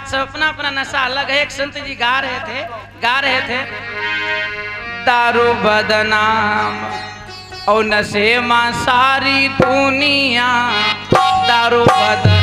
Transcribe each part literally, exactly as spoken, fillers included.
सब अपना अपना नशा अलग है। एक संत जी गा रहे थे गा रहे थे दारू बदनाम और नशे मां सारी दुनिया, दारू बदनाम।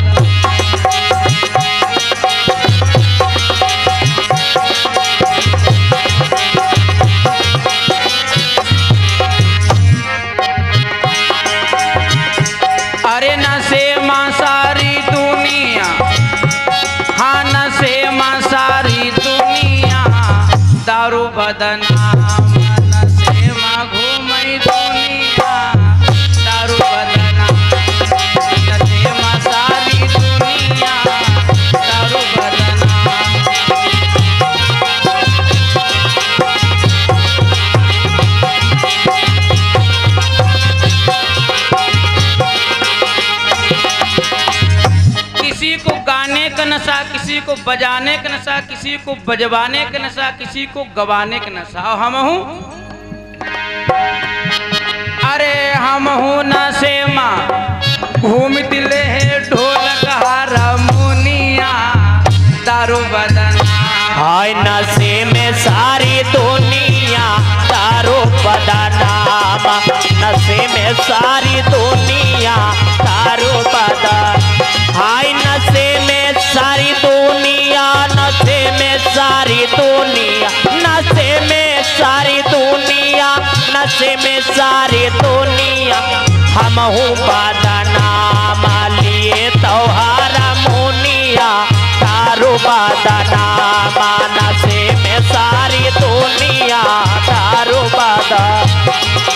अरे नशे मां सारी दुनिया, हाँ नशे मां सारी दुनिया, दारू बदनाम नशे मां घूमई दुनिया, दारू बदनाम नशे मां सारी दुनिया, दारू बदनाम। किसी को गाने का नशा, किसी को बजाने का नशा, किसी को बजवाने का नशा, किसी को गवाने का नशा। और हम हूँ, अरे हम हूँ नशे माँ घूम दिले है ढोलक हारमोनिया, दारू बदनाम। हाय नशे में सारी दुनिया, दारू बदनाम नशे में सारी दुनिया, दारू बदनाम। हाय नशे में सारी दुनिया, नशे में सारी दुनिया, नशे में सारी दुनिया, नशे में सारी दुनिया। हम हूँ बदनाम लिए त्योहारा मुनिया, दारू बदनाम नशे में सारी दुनिया, दारू बदनाम।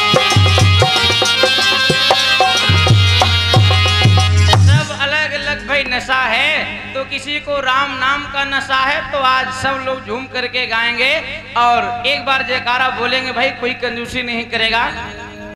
नशा है तो किसी को राम नाम का नशा है, तो आज सब लोग झूम करके गाएंगे और एक बार जयकारा बोलेंगे भाई, कोई कंजूसी नहीं करेगा।